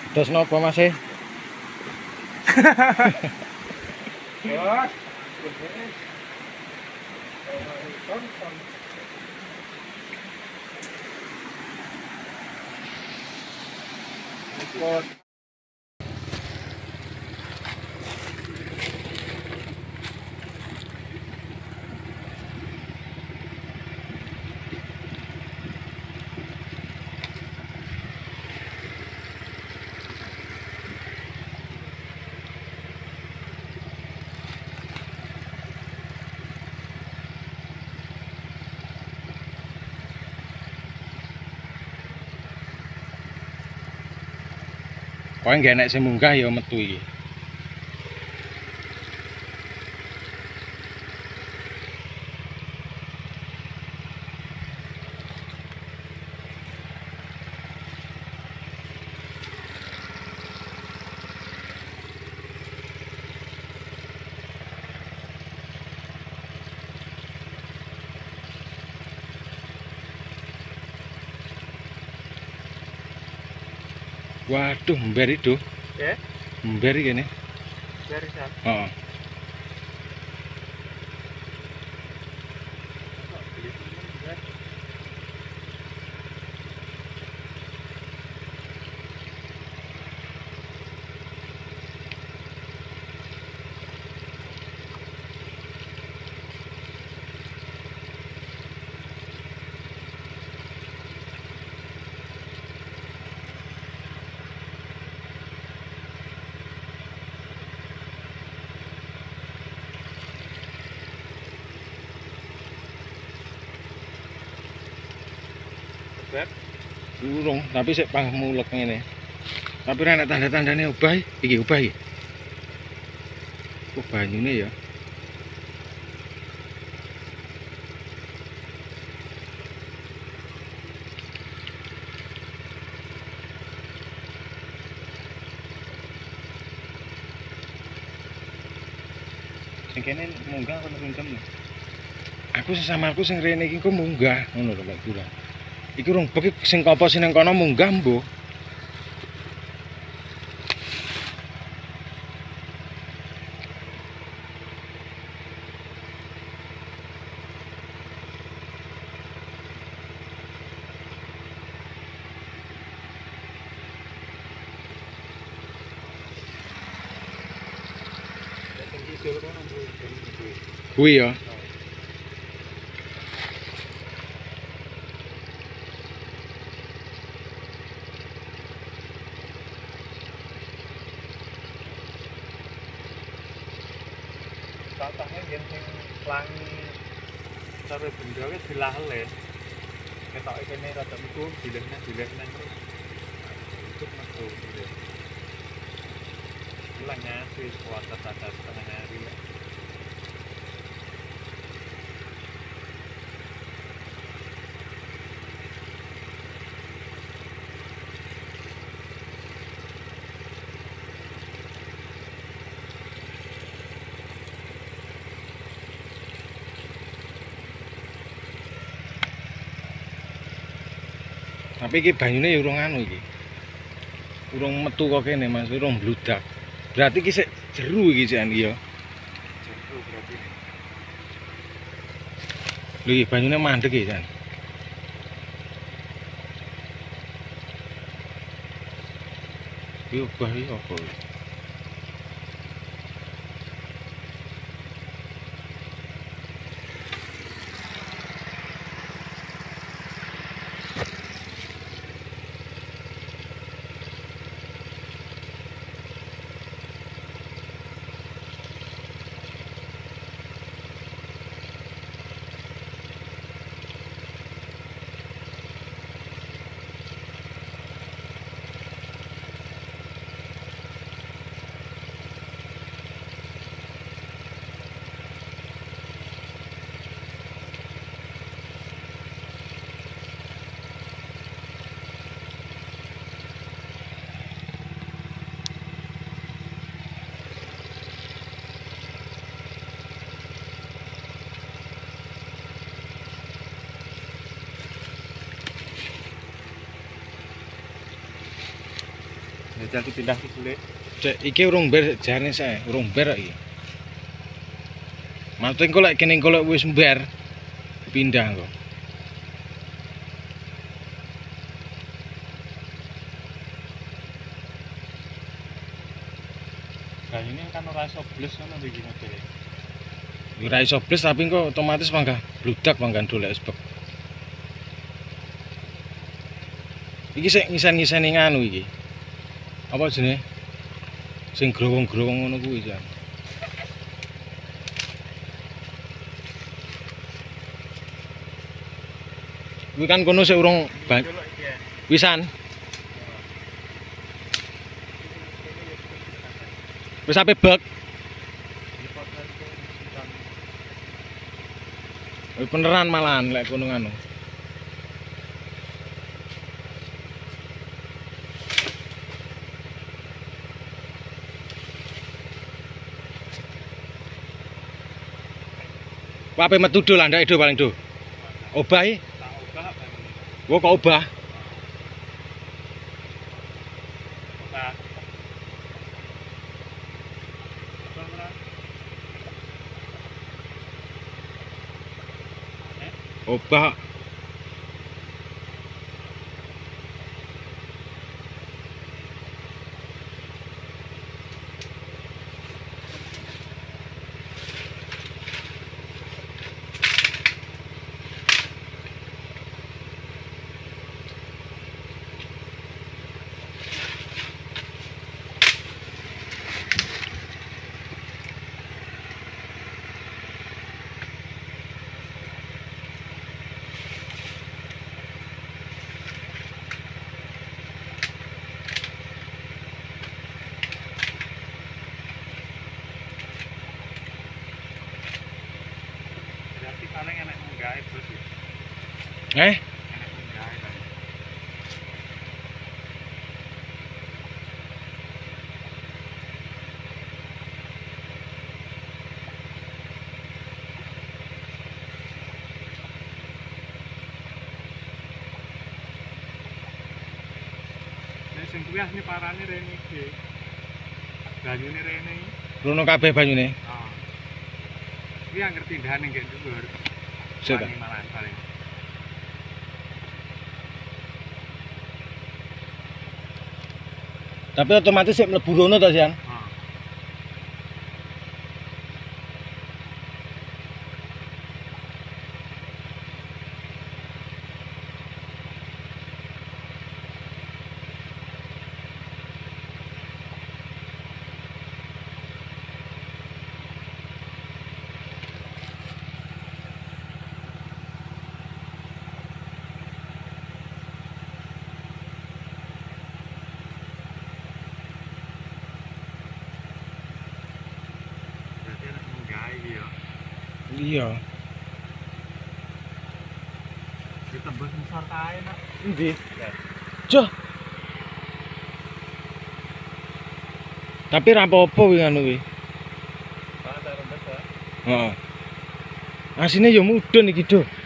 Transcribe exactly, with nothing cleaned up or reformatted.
Terus nopo Mas e? Bos. Ikut. Kowe nggak enek sing munggah ya metu iki. Waduh, ember itu. Ya, Ember iki kene. dari sana. Heeh. Beb, Durung, tapi sik pang mulek ngene. Tapi ora enek tanda-tandane obah iki, obah iki. Kok banyune ya. Sing kene munggah apa ngkem. Aku sesama aku sing rene iki ku munggah ngono lho Mbak Gura. Iku rung bek sing apa sing nang kono munggah mbuh. Kuwi ya. tatahnya yang sing pelangi sampai benda wis dilahlen. Ketoke kene rada iku dilehna dilehna terus. Ikut metu gitu. Bilangnya sih puasa tata setengah hari ya. Tapi iki banyune ya urung anu iki. Urung metu kok kene Mas, urung bludak. Berarti iki sik jeru iki jan iya. Jeru berarti. Lho iki banyune mandek iki jan. Yo bah iki apa? Ya jadi pindah ke sulit. Cek iki urung ber jane saya, urung ber iki. Maksudnya kok lek kene kok lek wis ber pindah kok. Nah ini kan ora iso bles ngono iki modele. Ora iso bles tapi kok otomatis mangga bludak mangga dolek sebab. Iki sik ngisen-ngiseni nganu iki. Apa jenenge? Sing growong-growong ngono kuwi jan. Kuwi kan kono sik urung ba- wisan. Wis ape bek. Beneran malahan lek kono nganu. Wape metu do landake do paling do. Obah iki. Tak obah kan. Wo kok obah? Obah. Obah. Berarti paling enak munggahe bos ya. Eh? Enak munggahe kan. Nek sing kuwi asli parane rene iki. Banyune rene iki. Rono kabeh banyune. Ah. Kuwi yang ngerti ndane nggih dhuwur. Sik ta. Wani malahan paling. Tapi otomatis sik mlebu rono to, Sian. Ah. Berarti enak munggahe iki ya. Iya. Ditembus ngisor kae nak. Endi? Joh. Tapi ra apa-apa kuwi nganu kuwi. Ah, tak rembes ya. Heeh. Asine ya mudhun iki, Do.